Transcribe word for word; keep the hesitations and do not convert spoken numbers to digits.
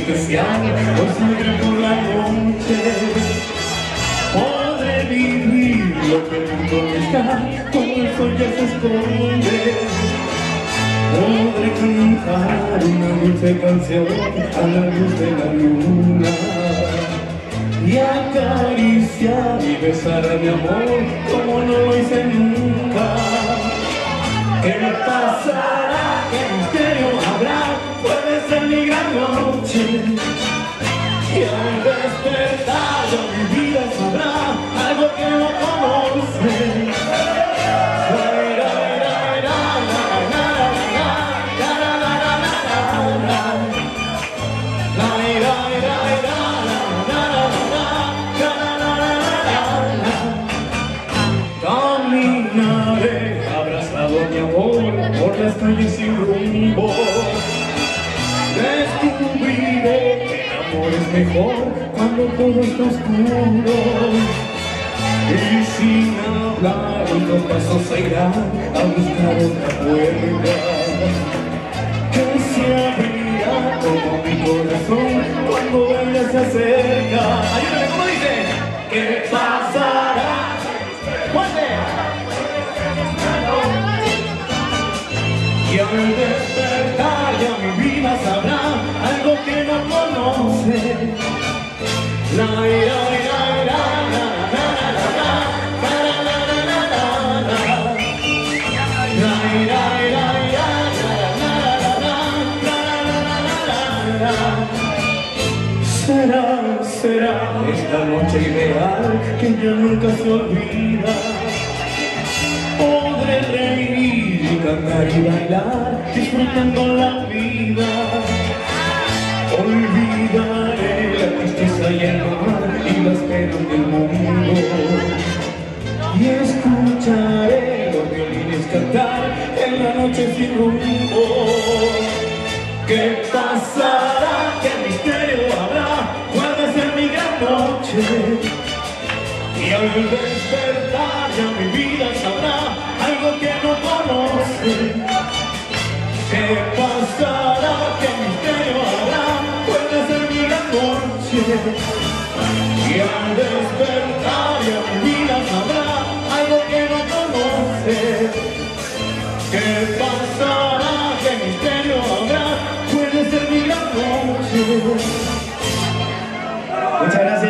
especial, hoy saldré por la noche. Podré vivir lo que el mundo no está, como el sol ya se esconde. Podré cantar una dulce canción a la luz de la luna y acariciar y besar a mi amor como no lo hice nunca. ¿Qué pasará? ¿Qué misterio habrá? Puede ser mi gran noche. Y al despertar ya mi vida sabrá algo que no conoce. Caminaré abrazado a mi amor por las calles sin rumbo. Descubriré que el amor es mejor cuando todo está oscuro. Y sin hablar los pasos se irán a buscar otra puerta que se abrirá como mi corazón cuando ella se acerca. Ayúdame, ¿cómo dice? ¿Qué pasará? ¡Fuerte! Y al despertar ya mi vida sabrá algo que no conoce. La ira, ira, ira, la, la, la, la, la, la, la, la, la, la, la. La ira, ira, ira, la, la, la, la, la, la, la, la, la. Será, será esta noche ideal que ya nunca se olvida. Podré reír y cantar y bailar, disfrutando la vida. Olvidaré la tristeza y el mar y las penas del mundo. Y escucharé los violines cantar en la noche sin rumbo. ¿Qué pasará? ¿Qué misterio habrá? Puede ser mi gran noche. Y al despertar ya mi vida sabrá algo que no conoce. ¿Qué pasará? ¿Qué misterio habrá? Puede ser mi gran noche. Y al despertar ya mi vida sabrá algo que no conoce. ¿Qué pasará? ¿Qué misterio habrá? Puede ser mi gran noche. Muchas gracias.